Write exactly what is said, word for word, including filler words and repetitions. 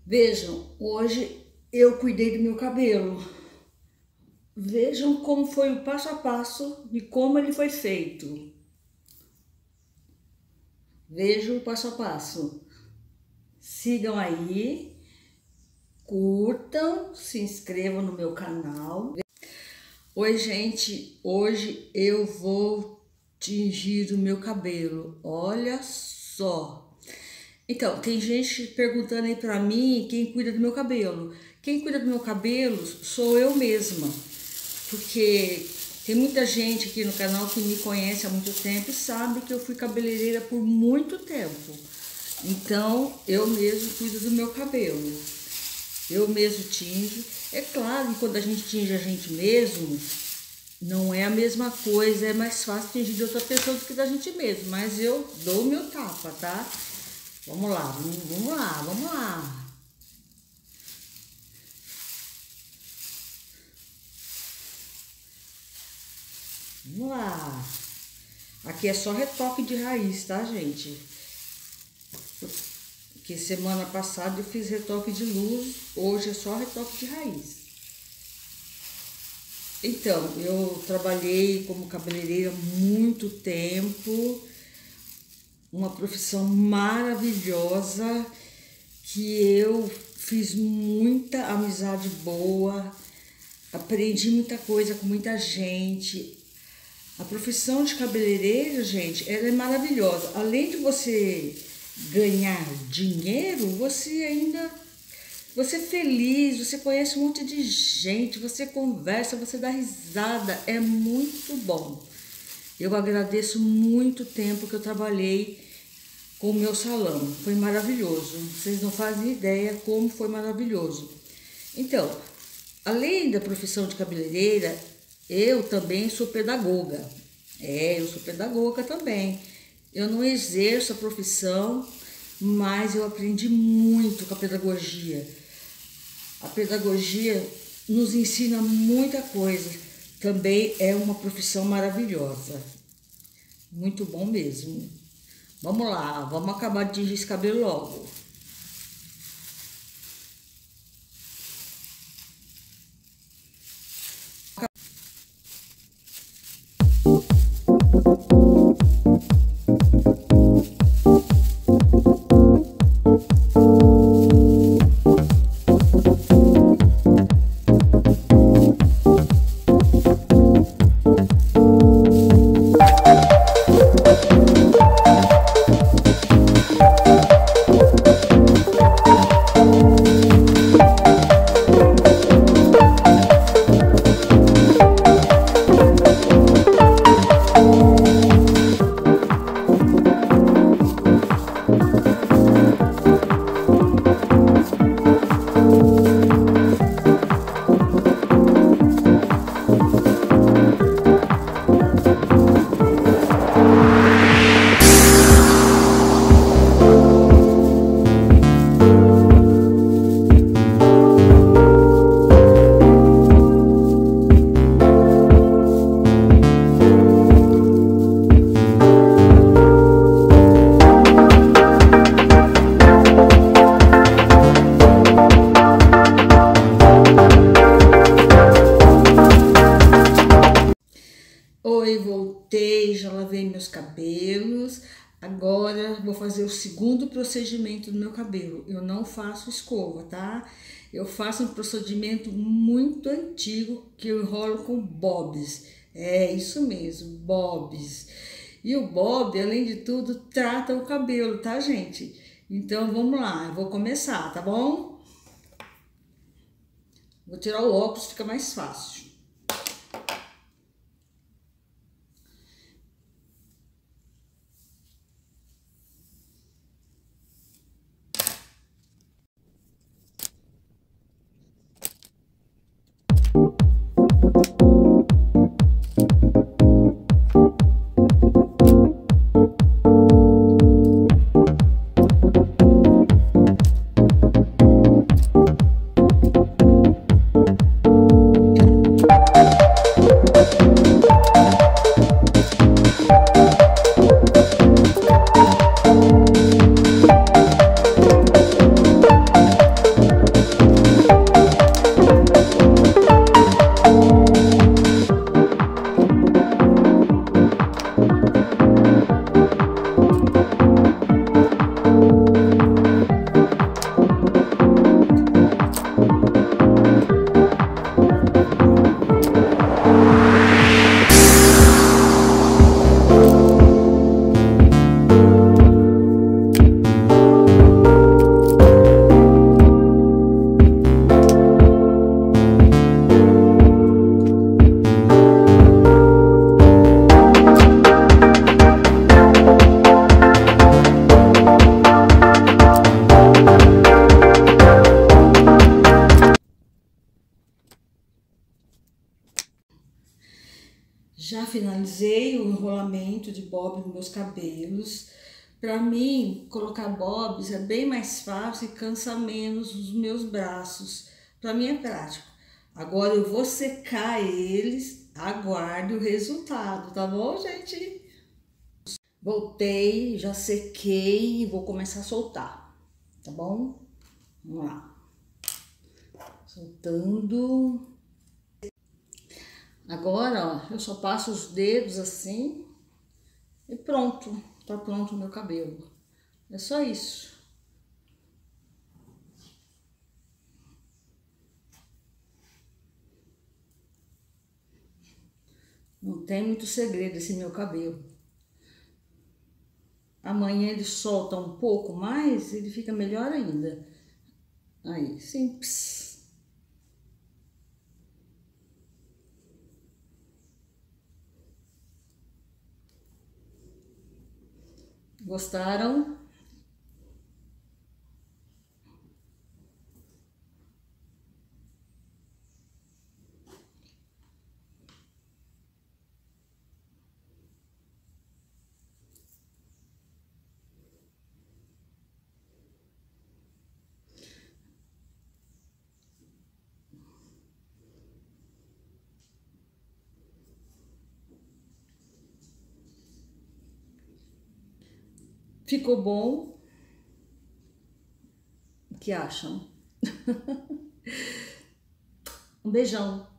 Vejam, hoje eu cuidei do meu cabelo. Vejam como foi o passo a passo de como ele foi feito. Vejam o passo a passo. Sigam aí, curtam, se inscrevam no meu canal. Oi, gente, hoje eu vou tingir o meu cabelo. Olha só. Então, tem gente perguntando aí pra mim quem cuida do meu cabelo. Quem cuida do meu cabelo sou eu mesma, porque tem muita gente aqui no canal que me conhece há muito tempo e sabe que eu fui cabeleireira por muito tempo. Então, eu mesmo cuido do meu cabelo. Eu mesmo tinjo. É claro que quando a gente tinge a gente mesmo, não é a mesma coisa, é mais fácil tingir de outra pessoa do que da gente mesmo. Mas eu dou o meu tapa, tá? Vamos lá, vamos, vamos lá, vamos lá. Vamos lá. Aqui é só retoque de raiz, tá, gente? Porque semana passada eu fiz retoque de luz, hoje é só retoque de raiz. Então, eu trabalhei como cabeleireira muito tempo, uma profissão maravilhosa, que eu fiz muita amizade boa, aprendi muita coisa com muita gente. A profissão de cabeleireiro, gente, ela é maravilhosa. Além de você ganhar dinheiro, você ainda, você é feliz, você conhece um monte de gente, você conversa, você dá risada, é muito bom. Eu agradeço muito tempo que eu trabalhei com o meu salão, foi maravilhoso. Vocês não fazem ideia como foi maravilhoso. Então, além da profissão de cabeleireira, eu também sou pedagoga. É, eu sou pedagoga também. Eu não exerço a profissão, mas eu aprendi muito com a pedagogia. A pedagogia nos ensina muita coisa. Também é uma profissão maravilhosa. Muito bom mesmo. Vamos lá, vamos acabar de tingir esse cabelo logo. Oi, voltei, já lavei meus cabelos. Agora vou fazer o segundo procedimento do meu cabelo. Eu não faço escova, tá? Eu faço um procedimento muito antigo que eu enrolo com bobs. É isso mesmo, bobs. E o bob, além de tudo, trata o cabelo, tá, gente? Então vamos lá, eu vou começar, tá bom? Vou tirar o óculos, fica mais fácil. Já finalizei o enrolamento de bob nos meus cabelos. Para mim, colocar bobs é bem mais fácil e cansa menos os meus braços. Para mim é prático. Agora eu vou secar eles, aguarde o resultado, tá bom, gente? Voltei, já sequei e vou começar a soltar, tá bom? Vamos lá. Soltando. Agora, ó, eu só passo os dedos assim e pronto. Tá pronto o meu cabelo. É só isso. Não tem muito segredo esse meu cabelo. Amanhã ele solta um pouco mais, ele fica melhor ainda. Aí, simples. Gostaram? Ficou bom? O que acham? Um beijão.